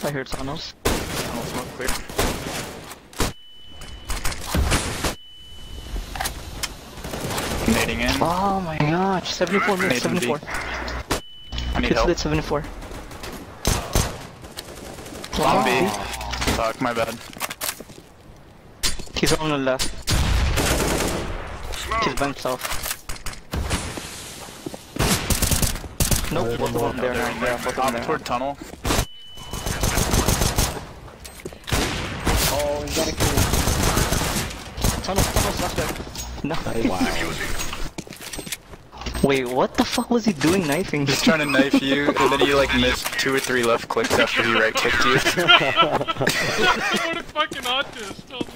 I heard tunnels. Tunnel smoke clear. Nading in. Oh my gosh, 74 minutes, Nading 74. I need It's help. lit 74. On B. Oh. Fuck, my bad. He's on the left. He's by himself. Nope, both of them there now. Yeah, both of them Up there. toward tunnel. Oh, you gotta kill Tunnels left there. No. him. Wow. Wait, what the fuck was he doing knifing? He's trying to knife you, and then you like missed 2 or 3 left clicks after he right clicked you. What a fucking autist.